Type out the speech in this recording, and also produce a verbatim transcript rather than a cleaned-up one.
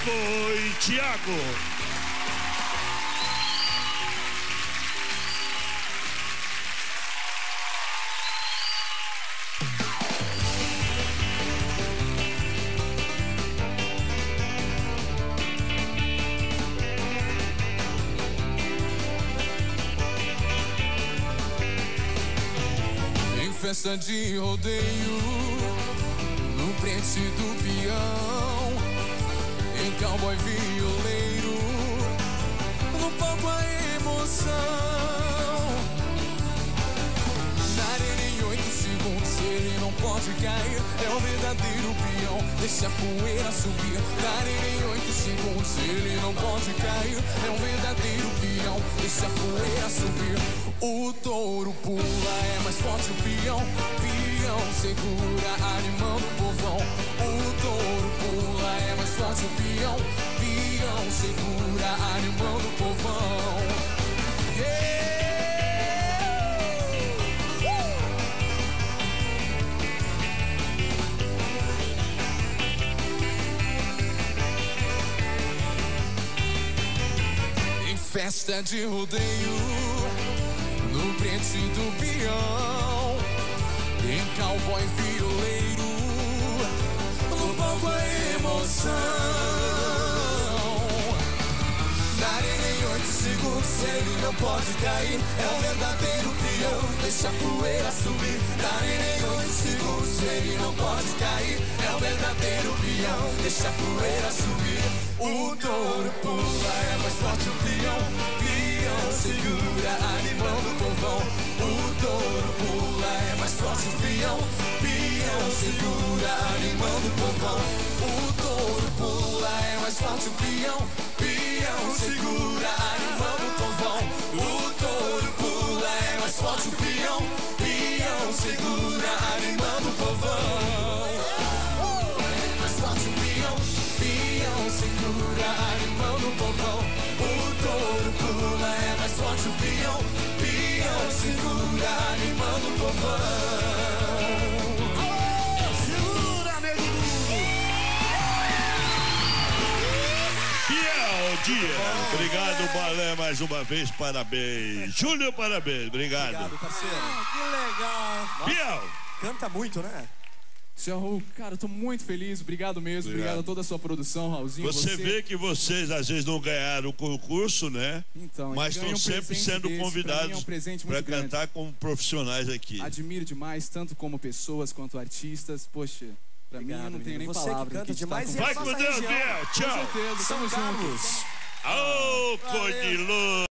foi Thiago. Festa de rodeio, no prende do peão, em cowboy violeiro, no palco a emoção. Na arena em oito segundos, ele não pode cair, é o verdadeiro peão, deixa a poeira subir. Na arena em oito segundos, ele não pode cair, é um verdadeiro peão, deixa a poeira subir. O touro pula, é mais forte o peão, peão segura, animando o povão. O touro pula, é mais forte o peão, peão segura, animando o povão. Yeah! Uh! Em festa de rodeio, no prende do peão, em cowboy violeiro, no palco a emoção. Na arena em oito segundos, ele não pode cair, é o verdadeiro peão, deixa a poeira subir. Na arena em oito segundos, ele não pode cair, é o verdadeiro peão, deixa a poeira subir. O touro pula, é mais forte o peão, peão segura, animando o povão. O touro pula, é mais forte o peão, peão segura, animando o povão. O touro pula, é mais forte o peão, peão segura, animando o povão. O touro pula, é mais forte o peão, peão segura, animando o povão. É mais forte o peão, peão segura, animando o povão. O touro pula, é mais forte o peão, peão segura, animando o povão. Segura, nego duro. Biel Dias, obrigado, Balé, mais uma vez, parabéns. Júlio, parabéns, obrigado. Obrigado, parceiro. Ah, que legal. Nossa, Biel. canta muito, né? Senhor Raul, cara, eu tô muito feliz, obrigado mesmo, obrigado, obrigado a toda a sua produção, Raulzinho. Você, você vê que vocês às vezes não ganharam o concurso, né? Então, mas ganha estão um sempre presente sendo desse, convidados pra mim é um presente para muito grande. cantar como profissionais aqui. Admiro demais, tanto como pessoas quanto artistas. Poxa, pra Obrigado, mim eu não tenho nem menino. Você palavra. que canta que te demais tá e a Vai nossa com Deus, região. Biel. Tchau. Com certeza, São tamo junto. Carlos. Ô, cor de luz.